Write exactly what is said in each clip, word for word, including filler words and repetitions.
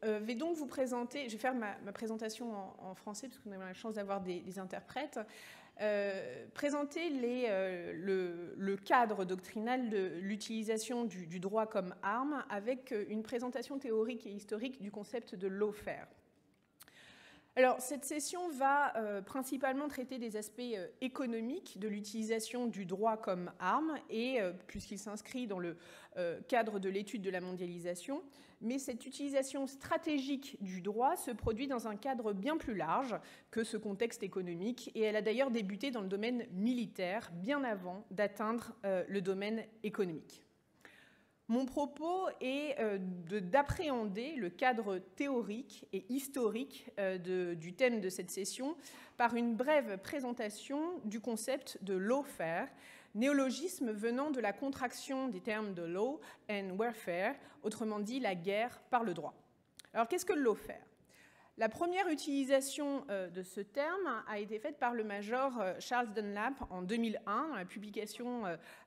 euh, vais donc vous présenter, je vais faire ma, ma présentation en, en français, parce qu'on a la chance d'avoir des, des interprètes, euh, présenter les, euh, le, le cadre doctrinal de l'utilisation du, du droit comme arme, avec une présentation théorique et historique du concept de lawfare. Alors, cette session va euh, principalement traiter des aspects euh, économiques de l'utilisation du droit comme arme, et euh, puisqu'il s'inscrit dans le euh, cadre de l'étude de la mondialisation, mais cette utilisation stratégique du droit se produit dans un cadre bien plus large que ce contexte économique, et elle a d'ailleurs débuté dans le domaine militaire bien avant d'atteindre euh, le domaine économique. Mon propos est euh, d'appréhender le cadre théorique et historique euh, de, du thème de cette session par une brève présentation du concept de lawfare, néologisme venant de la contraction des termes de law and warfare, autrement dit la guerre par le droit. Alors qu'est-ce que le lawfare ? La première utilisation de ce terme a été faite par le major Charles Dunlap en deux mille un, dans la publication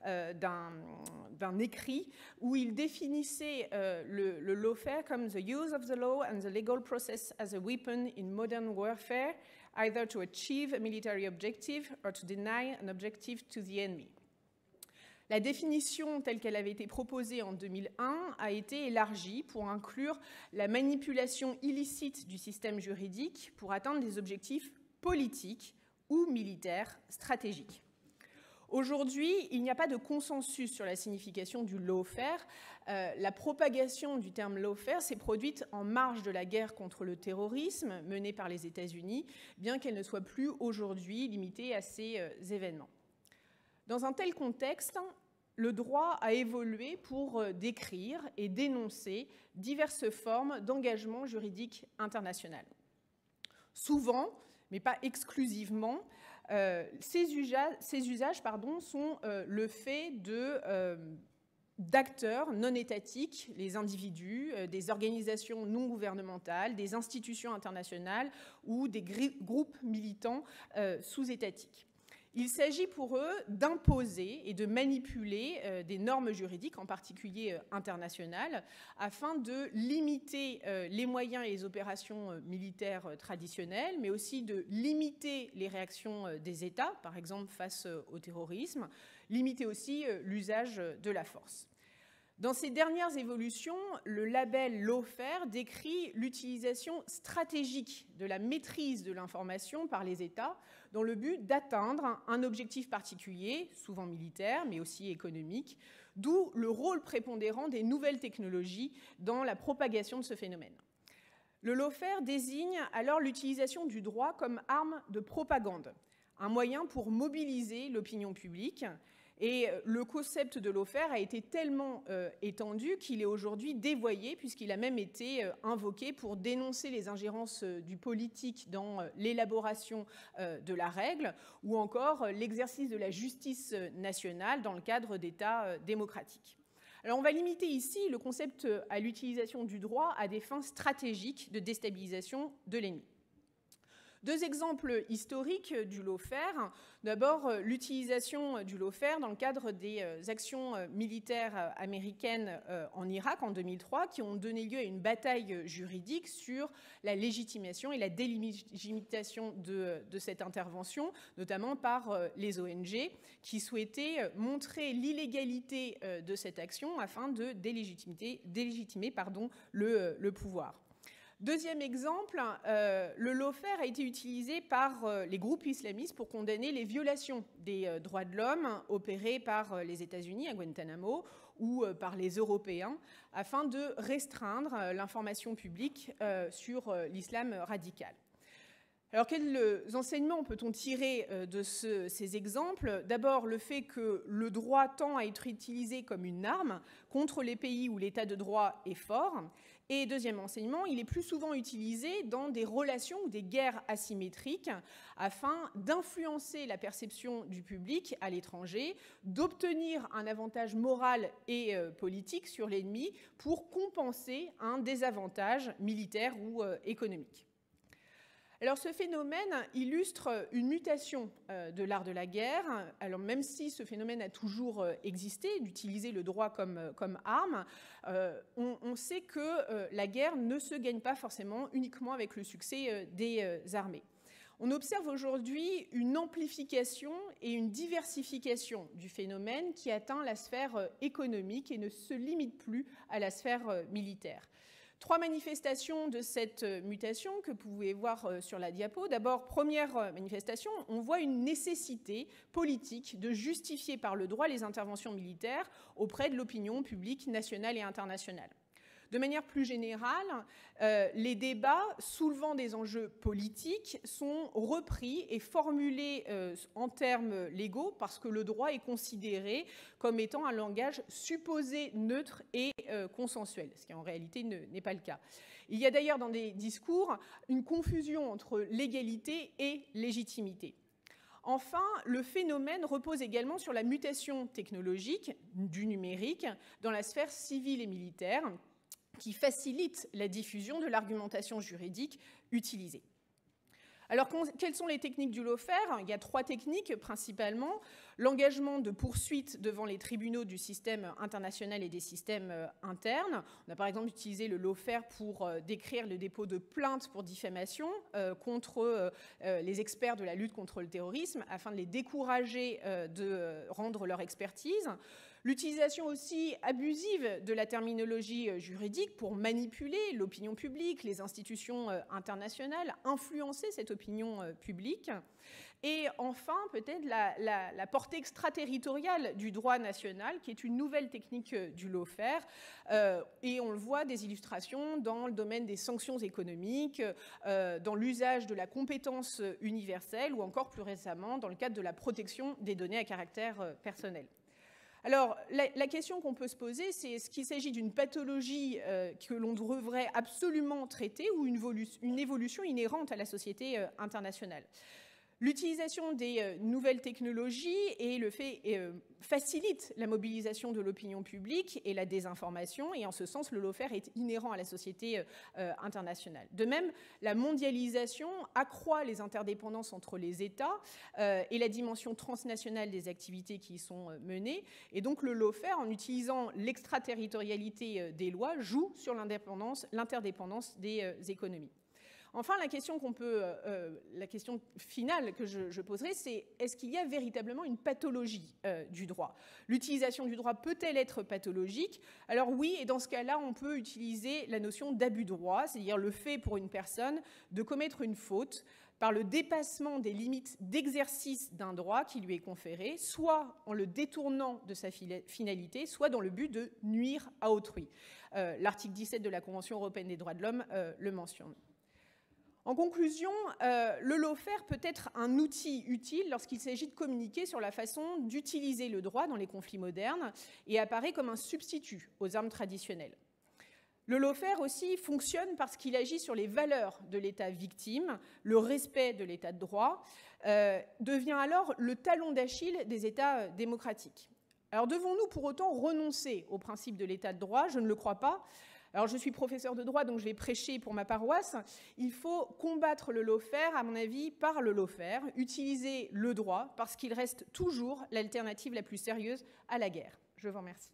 d'un écrit où il définissait le, le lawfare comme « the use of the law and the legal process as a weapon in modern warfare, either to achieve a military objective or to deny an objective to the enemy ». La définition telle qu'elle avait été proposée en deux mille un a été élargie pour inclure la manipulation illicite du système juridique pour atteindre des objectifs politiques ou militaires stratégiques. Aujourd'hui, il n'y a pas de consensus sur la signification du lawfare. Euh, la propagation du terme lawfare s'est produite en marge de la guerre contre le terrorisme menée par les États-Unis, bien qu'elle ne soit plus aujourd'hui limitée à ces euh, événements. Dans un tel contexte, le droit a évolué pour décrire et dénoncer diverses formes d'engagement juridique international. Souvent, mais pas exclusivement, euh, ces usages, ces usages pardon, sont euh, le fait de, euh, d'acteurs non étatiques, les individus, euh, des organisations non gouvernementales, des institutions internationales ou des groupes militants euh, sous-étatiques. Il s'agit pour eux d'imposer et de manipuler euh, des normes juridiques, en particulier euh, internationales, afin de limiter euh, les moyens et les opérations euh, militaires euh, traditionnelles, mais aussi de limiter les réactions euh, des États, par exemple face euh, au terrorisme, limiter aussi euh, l'usage de la force. Dans ces dernières évolutions, le label lawfare décrit l'utilisation stratégique de la maîtrise de l'information par les États dans le but d'atteindre un objectif particulier, souvent militaire, mais aussi économique, d'où le rôle prépondérant des nouvelles technologies dans la propagation de ce phénomène. Le lawfare désigne alors l'utilisation du droit comme arme de propagande, un moyen pour mobiliser l'opinion publique. Et le concept de lawfare a été tellement euh, étendu qu'il est aujourd'hui dévoyé, puisqu'il a même été euh, invoqué pour dénoncer les ingérences euh, du politique dans euh, l'élaboration euh, de la règle, ou encore euh, l'exercice de la justice nationale dans le cadre d'États euh, démocratiques. Alors on va limiter ici le concept à l'utilisation du droit à des fins stratégiques de déstabilisation de l'ennemi. Deux exemples historiques du lawfare. D'abord, l'utilisation du lawfare dans le cadre des actions militaires américaines en Irak en deux mille trois, qui ont donné lieu à une bataille juridique sur la légitimation et la délimitation de, de cette intervention, notamment par les O N G, qui souhaitaient montrer l'illégalité de cette action afin de délégitimer, délégitimer pardon, le, le pouvoir. Deuxième exemple, euh, le lawfare a été utilisé par euh, les groupes islamistes pour condamner les violations des euh, droits de l'homme opérées par euh, les États-Unis à Guantanamo ou euh, par les Européens afin de restreindre euh, l'information publique euh, sur euh, l'islam radical. Alors, quels enseignements peut-on tirer de ce, ces exemples ? D'abord, le fait que le droit tend à être utilisé comme une arme contre les pays où l'état de droit est fort. Et deuxième enseignement, il est plus souvent utilisé dans des relations ou des guerres asymétriques afin d'influencer la perception du public à l'étranger, d'obtenir un avantage moral et euh, politique sur l'ennemi pour compenser un désavantage militaire ou euh, économique. Alors ce phénomène illustre une mutation euh, de l'art de la guerre. Alors même si ce phénomène a toujours euh, existé, d'utiliser le droit comme, comme arme, euh, on, on sait que euh, la guerre ne se gagne pas forcément uniquement avec le succès euh, des euh, armées. On observe aujourd'hui une amplification et une diversification du phénomène qui atteint la sphère économique et ne se limite plus à la sphère militaire. Trois manifestations de cette mutation que vous pouvez voir sur la diapo. D'abord, première manifestation, on voit une nécessité politique de justifier par le droit les interventions militaires auprès de l'opinion publique nationale et internationale. De manière plus générale, euh, les débats soulevant des enjeux politiques sont repris et formulés euh, en termes légaux parce que le droit est considéré comme étant un langage supposé neutre et euh, consensuel, ce qui en réalité n'est pas le cas. Il y a d'ailleurs dans des discours une confusion entre légalité et légitimité. Enfin, le phénomène repose également sur la mutation technologique du numérique dans la sphère civile et militaire, qui facilite la diffusion de l'argumentation juridique utilisée. Alors, quelles sont les techniques du lawfare? Il y a trois techniques principalement. L'engagement de poursuites devant les tribunaux du système international et des systèmes internes. On a par exemple utilisé le lawfare pour décrire le dépôt de plaintes pour diffamation euh, contre euh, les experts de la lutte contre le terrorisme afin de les décourager euh, de rendre leur expertise. L'utilisation aussi abusive de la terminologie juridique pour manipuler l'opinion publique, les institutions internationales, influencer cette opinion publique. Et enfin, peut-être la, la, la portée extraterritoriale du droit national, qui est une nouvelle technique du lawfare. Euh, et on le voit, des illustrations dans le domaine des sanctions économiques, euh, dans l'usage de la compétence universelle, ou encore plus récemment dans le cadre de la protection des données à caractère personnel. Alors, la, la question qu'on peut se poser, c'est est-ce qu'il s'agit d'une pathologie euh, que l'on devrait absolument traiter ou une, une évolution inhérente à la société euh, internationale? L'utilisation des euh, nouvelles technologies et le fait euh, facilite la mobilisation de l'opinion publique et la désinformation, et en ce sens, le lawfare est inhérent à la société euh, internationale. De même, la mondialisation accroît les interdépendances entre les États euh, et la dimension transnationale des activités qui y sont euh, menées, et donc le lawfare, en utilisant l'extraterritorialité euh, des lois, joue sur l'indépendance, l'interdépendance des euh, économies. Enfin, la question, qu'on peut, euh, la question finale que je, je poserai, c'est est-ce qu'il y a véritablement une pathologie euh, du droit? L'utilisation du droit peut-elle être pathologique? Alors oui, et dans ce cas-là, on peut utiliser la notion d'abus de droit, c'est-à-dire le fait pour une personne de commettre une faute par le dépassement des limites d'exercice d'un droit qui lui est conféré, soit en le détournant de sa finalité, soit dans le but de nuire à autrui. Euh, L'article dix-sept de la Convention européenne des droits de l'homme euh, le mentionne. En conclusion, euh, le lawfare peut être un outil utile lorsqu'il s'agit de communiquer sur la façon d'utiliser le droit dans les conflits modernes et apparaît comme un substitut aux armes traditionnelles. Le lawfare aussi fonctionne parce qu'il agit sur les valeurs de l'État victime, le respect de l'État de droit, euh, devient alors le talon d'Achille des États démocratiques. Alors devons-nous pour autant renoncer au principe de l'État de droit? Je ne le crois pas. Alors, je suis professeur de droit, donc je vais prêcher pour ma paroisse. Il faut combattre le lawfare, à mon avis, par le lawfare, utiliser le droit, parce qu'il reste toujours l'alternative la plus sérieuse à la guerre. Je vous remercie.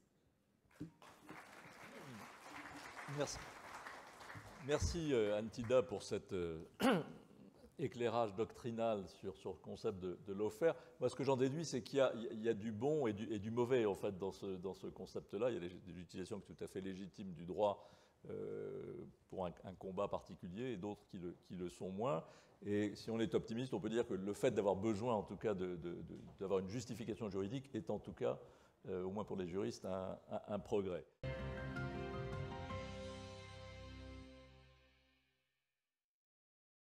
Merci. Merci, Antida, pour cet euh, éclairage doctrinal sur, sur le concept de, de lawfare. Moi, ce que j'en déduis, c'est qu'il y, y a du bon et du, et du mauvais, en fait, dans ce, dans ce concept-là. Il y a l'utilisation tout à fait légitime du droit euh, pour un, un combat particulier et d'autres qui le, qui le sont moins. Et si on est optimiste, on peut dire que le fait d'avoir besoin, en tout cas, de, de, de, d'avoir une justification juridique est, en tout cas, euh, au moins pour les juristes, un, un, un progrès.